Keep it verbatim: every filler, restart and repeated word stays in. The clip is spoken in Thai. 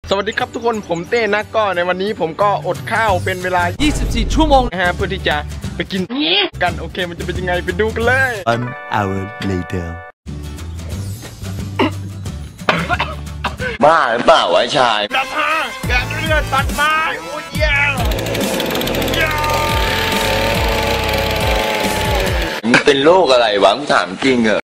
สวัสดีครับทุกคนผมเต้นะก็ในวันนี้ผมก็อดข้าวเป็นเวลายี่สิบสี่ชั่วโมงนะฮะเพื่อที่จะไปกินกันโอเคมันจะเป็นยังไงไปดูกันเลย One hour later บ้าหรือเปล่าวะชายดับฮะแกะเลือดตัดไม้โอ้ยแย่มึงเป็นโรคอะไรวะมึงถามจริงเหรอ